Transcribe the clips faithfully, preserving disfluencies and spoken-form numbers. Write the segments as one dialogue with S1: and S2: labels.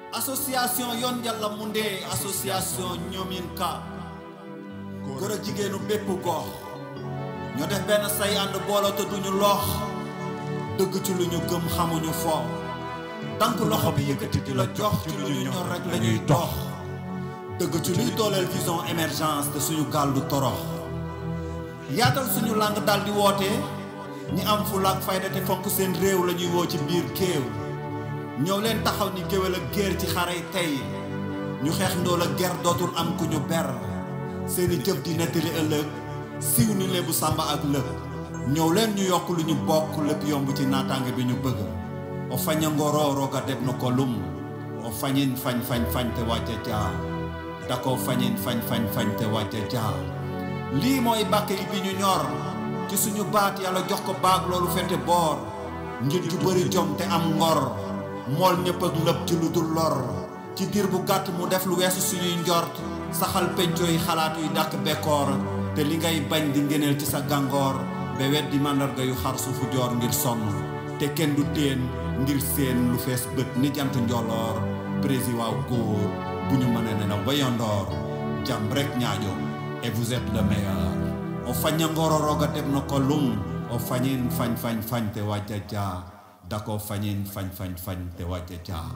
S1: association Yoon Yàlla Moundé association ñoomin ka góor a jigéenu bépp gox ñoo def benn say ànd booloo te duñu loox dëgg ci lu ñu gëm xamuñu fo tànk loxo bi yëkkati di la jox ci lu ñu ñor rek lañuy dox dëgg ci luy dooleel vision émergence te suñu gaal du torox yaatal suñu langue daal di woote ñi am fulla ak fayda te fonk seen réew la ñuy woo ci biir kéew ñëw leen taxaw ni géwél ak géer ci xarey tey ñu xeex ndool ak ger dootul am ku ñu ber seeni jëf di nettali ëllëg siw ni lebu sàmba ak lëg ñëw leen ñu yokk lu ñu bokk lépp yomb ci naataange bi ñu bëgg o faña ngoroo roga deb na ko lum o fañin fañ fañ fañ te wàcce jaa dako fañin fañ fañ fañ te wàcce jaa lii mooy bàkk yi bi ñu ñor ci suñu baat yàlla jox ko baag loolu fete boor njit ju bëri jom te am ngor mool ñëpp ak lëpp ci lu dul lor ci diir bu gàtt mu def lu weesu suñuy njort saxal penco yi xalaat yuy dàq bekkoor te li ngay bañ di ngëneel ci sa gàngoor ba wet di màndarga yu xar suufu joor ngir sonn te kenn du teen ngir seen lu fees bët ni jant njoloor prési waaw góor bu ñu mën a nelaw ba yondoor jàmm rek ñaajo et vous êtes le meilleur o faña ngoro roga teb na ko lum o fañin fañ fañ fañ te wàcca jaa dako fañin fañ fañ fañ te wàcca jaa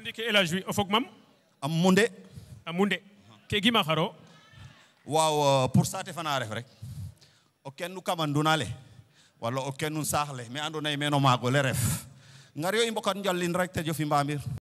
S2: sadi ke elajui o fog mam
S3: am munde
S2: amunde ke gima xaro
S3: waaw pour sate fana ref rek o kennu kamanduna le wala o kennu saax le me andona ye meno maago le ref ngar yo i mbokat njallin rek te jofi mbamir